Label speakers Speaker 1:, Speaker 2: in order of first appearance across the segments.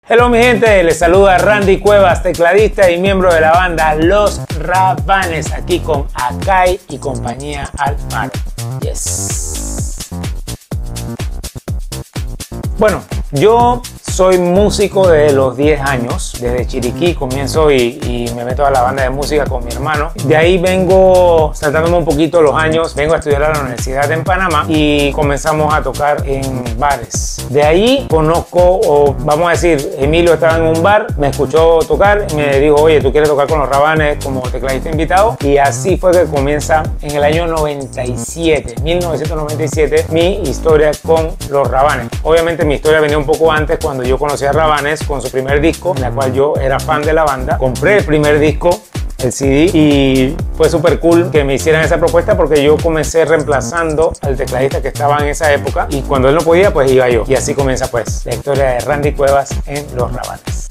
Speaker 1: Hello mi gente, les saluda Randy Cuevas, tecladista y miembro de la banda Los Rabanes, aquí con Akai y compañía Alfaro. Yes. Bueno, yo soy músico desde los 10 años, desde Chiriquí comienzo y me meto a la banda de música con mi hermano. De ahí vengo saltándome un poquito los años, vengo a estudiar a la universidad en Panamá y comenzamos a tocar en bares. De ahí conozco, o vamos a decir, Emilio estaba en un bar, me escuchó tocar y me dijo, oye, ¿tú quieres tocar con los Rabanes como tecladista invitado? Y así fue que comienza en el año 1997, mi historia con los Rabanes. Obviamente mi historia venía un poco antes, cuando yo conocí a Rabanes con su primer disco, en la cual yo era fan de la banda. Compré el primer disco, el CD, y fue súper cool que me hicieran esa propuesta porque yo comencé reemplazando al tecladista que estaba en esa época y cuando él no podía, pues iba yo. Y así comienza pues la historia de Randy Cuevas en Los Rabanes.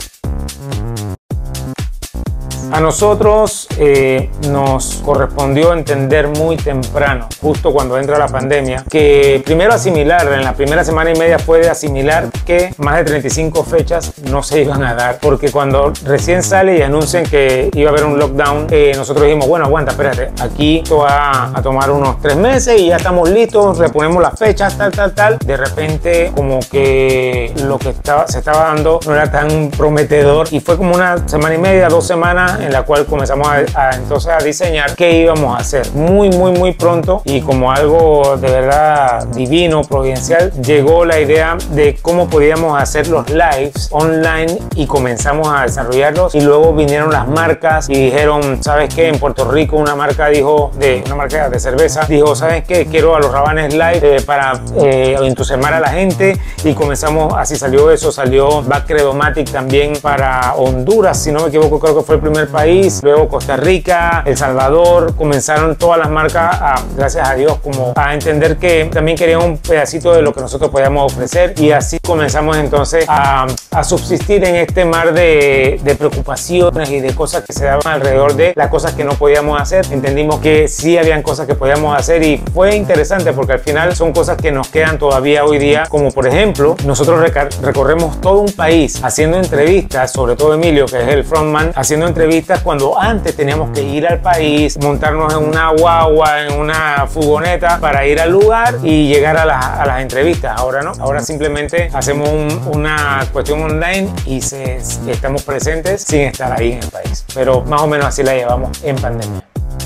Speaker 1: A nosotros nos correspondió entender muy temprano, justo cuando entra la pandemia, que primero asimilar, en la primera semana y media fue de asimilar que más de 35 fechas no se iban a dar, porque cuando recién sale y anuncian que iba a haber un lockdown, nosotros dijimos, bueno, aguanta, espérate, aquí esto va a tomar unos 3 meses y ya estamos listos, reponemos las fechas, tal. De repente como que lo que se estaba dando no era tan prometedor y fue como una semana y media, 2 semanas, en la cual comenzamos entonces a diseñar qué íbamos a hacer. Muy pronto y como algo de verdad divino, providencial, llegó la idea de cómo podíamos hacer los lives online y comenzamos a desarrollarlos y luego vinieron las marcas y dijeron, ¿sabes qué? En Puerto Rico una marca de cerveza dijo, ¿sabes qué? Quiero a los Rabanes live para entusiasmar a la gente y comenzamos, así salió eso, salió Back Credomatic también para Honduras, si no me equivoco, creo que fue el primer país, luego Costa Rica, El Salvador, comenzaron todas las marcas, gracias a Dios, como a entender que también querían un pedacito de lo que nosotros podíamos ofrecer y así comenzamos entonces a subsistir en este mar de preocupaciones y de cosas que se daban alrededor de las cosas que no podíamos hacer. Entendimos que sí habían cosas que podíamos hacer y fue interesante porque al final son cosas que nos quedan todavía hoy día, como por ejemplo, nosotros recorremos todo un país haciendo entrevistas, sobre todo Emilio, que es el frontman, haciendo entrevistas cuando antes teníamos que ir al país, montarnos en una guagua, en una furgoneta para ir al lugar y llegar a las entrevistas. Ahora no, ahora simplemente hacemos una cuestión online y estamos presentes sin estar ahí en el país. Pero más o menos así la llevamos en pandemia.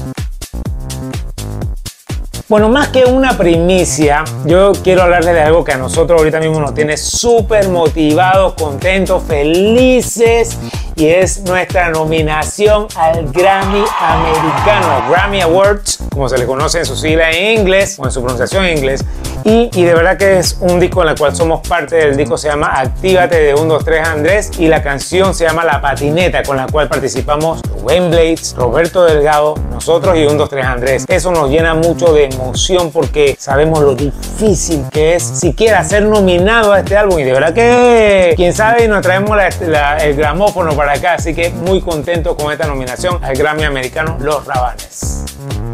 Speaker 1: Bueno, más que una primicia, yo quiero hablarles de algo que a nosotros ahorita mismo nos tiene súper motivados, contentos, felices, y es nuestra nominación al Grammy americano, Grammy Awards, como se le conoce en su sigla en inglés o en su pronunciación en inglés. Y de verdad que es un disco en el cual somos parte. Del disco se llama Actívate de 1, 2, 3 Andrés y la canción se llama La Patineta, con la cual participamos Rubén Blades, Roberto Delgado, nosotros y 1, 2, 3 Andrés. Eso nos llena mucho de emoción porque sabemos lo difícil que es siquiera ser nominado a este álbum y de verdad que quién sabe nos traemos el gramófono para acá, así que muy contento con esta nominación al Grammy americano Los Rabanes.